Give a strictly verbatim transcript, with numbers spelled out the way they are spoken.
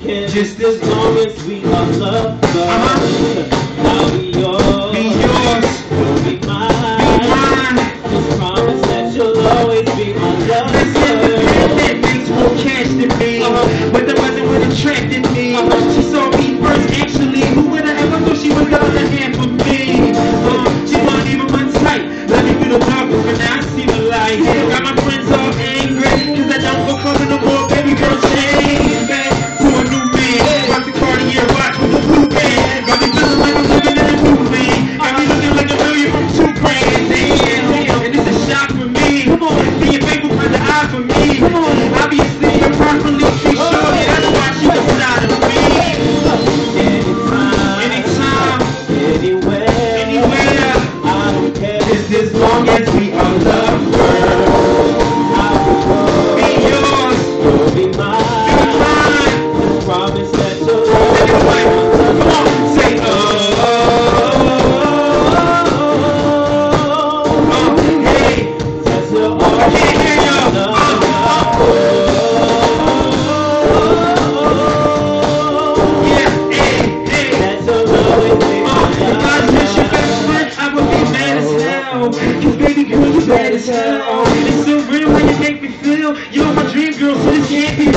care just as long as we are loved. Uh-huh. I'll be yours. Be yours. You'll be mine. Be mine. Just promise that you'll always be my lover. That makes more cash than me, uh-huh. But that wasn't what attracted me. Uh-huh. She saw me first, actually. Who would have ever thought she was the other half of me? Uh, she wasn't even my type. Let me through the darkness, but now I see the light. Got my friends all angry, cause I don't go coming no more. Baby girl, change back to a new man. Watch the Cartier watch with the blue band. Got me feeling like I'm living in a new land. Got me looking like a million from two grand. Damn, damn, and it's a shock for me. Come on, being faithful kind of eye for me. Come on, obviously you're properly treated. Shorty, that's why she was side of me. Anytime, anytime, anywhere, anywhere. I don't care. Just as long as we are loved, girl. I'll Be yours, you'll be mine. be mine. Just promise that you'll Take it away. always. Come on, say oh, oh, hey. That you'll I can't hear you. always Uh, uh, yeah, hey, hey. that you'll always be my Uh, if I was just your best friend, I would be mad as hell. Cause baby girl, you bad as hell. It's so real how you make me feel. You're my dream girl, so this can't be